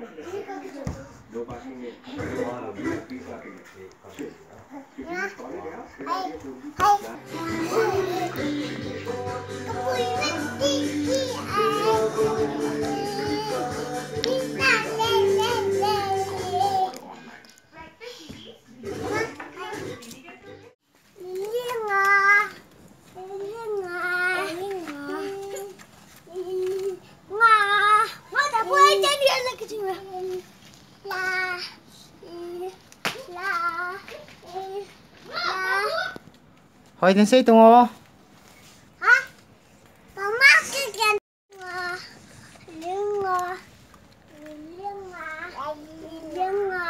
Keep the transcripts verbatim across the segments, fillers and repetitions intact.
Hoy din say tungo. Ha? Pamakit yan. Linga. Linga. Linga.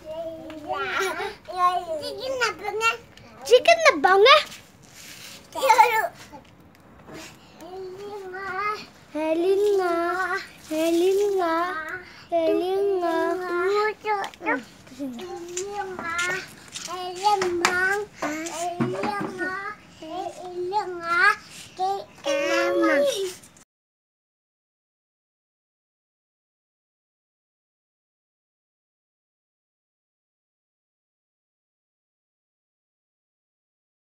Chicken na banga. Chicken na banga. Helinga. Helinga. Helinga. Helinga.